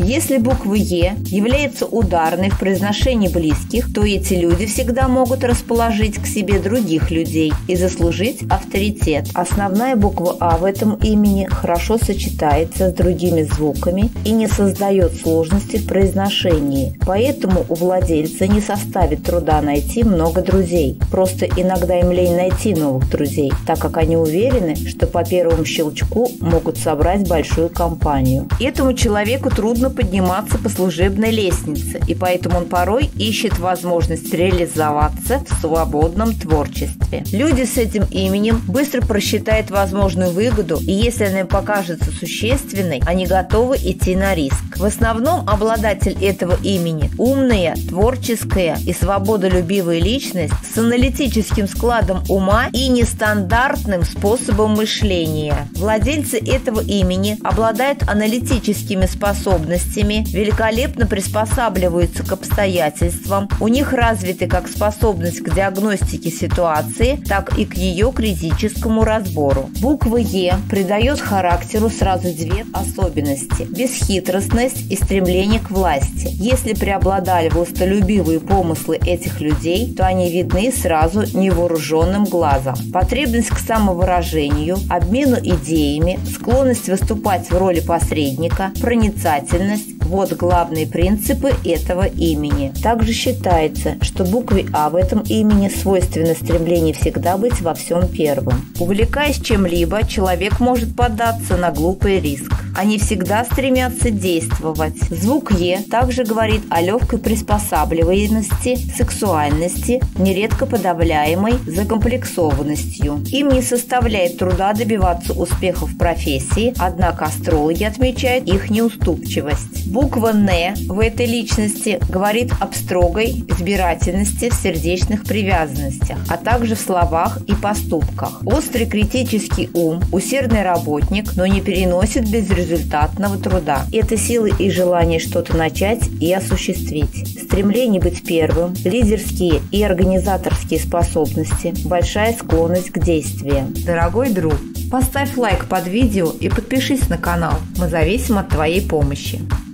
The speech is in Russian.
Если буква «Е» является ударной в произношении близких, то эти люди всегда могут расположить к себе других людей и заслужить авторитет. Основная буква «А» в этом имени хорошо сочетается с другими звуками и не создает сложности в произношении. Поэтому у владельца не составит труда найти много друзей. Просто иногда им лень найти новых друзей, так как они уверены, что по первому щелчку могут собрать большую компанию. Этому человеку трудно подниматься по служебной лестнице, и поэтому он порой ищет возможность реализоваться в свободном творчестве. Люди с этим именем быстро просчитают возможную выгоду, и если она им покажется существенной, они готовы идти на риск. В основном обладатель этого имени – умная, творческая и свободолюбивая личность с аналитическим складом ума и нестандартным способом мышления. Владельцы этого имени обладают аналитическими способностями, великолепно приспосабливаются к обстоятельствам, у них развиты как способность к диагностике ситуации, так и к ее критическому разбору. Буква «Е» придает характеру сразу две особенности – бесхитростность и стремление к власти. Если преобладали властолюбивые помыслы этих людей, то они видны сразу невооруженным глазом. Потребность к самовыражению, обмену идеями, склонность выступать в роли посредника, проницательность – вот главные принципы этого имени. Также считается, что букве «А» в этом имени свойственно стремление всегда быть во всем первым. Увлекаясь чем-либо, человек может поддаться на глупый риск. Они всегда стремятся действовать. Звук «Е» также говорит о легкой приспосабливаемости, сексуальности, нередко подавляемой закомплексованностью. Им не составляет труда добиваться успеха в профессии, однако астрологи отмечают их неуступчивость. Буква «Н» в этой личности говорит об строгой избирательности в сердечных привязанностях, а также в словах и поступках. Острый критический ум, усердный работник, но не переносит безрезультатного труда. Это силы и желание что-то начать и осуществить. Стремление быть первым, лидерские и организаторские способности, большая склонность к действиям. Дорогой друг, поставь лайк под видео и подпишись на канал. Мы зависим от твоей помощи.